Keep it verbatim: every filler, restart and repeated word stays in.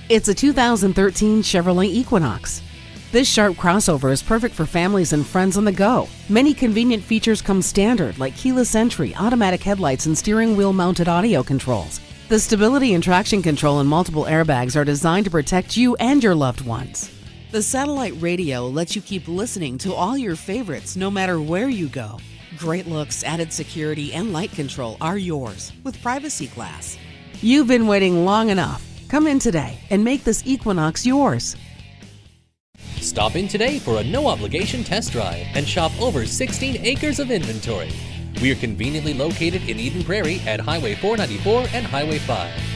It's a two thousand thirteen Chevrolet Equinox. This sharp crossover is perfect for families and friends on the go. Many convenient features come standard, like keyless entry, automatic headlights, and steering wheel mounted audio controls. The stability and traction control and multiple airbags are designed to protect you and your loved ones. The satellite radio lets you keep listening to all your favorites no matter where you go. Great looks, added security, and light control are yours with Privacy Glass. You've been waiting long enough. Come in today and make this Equinox yours. Stop in today for a no-obligation test drive and shop over sixteen acres of inventory. We are conveniently located in Eden Prairie at Highway four ninety-four and Highway five.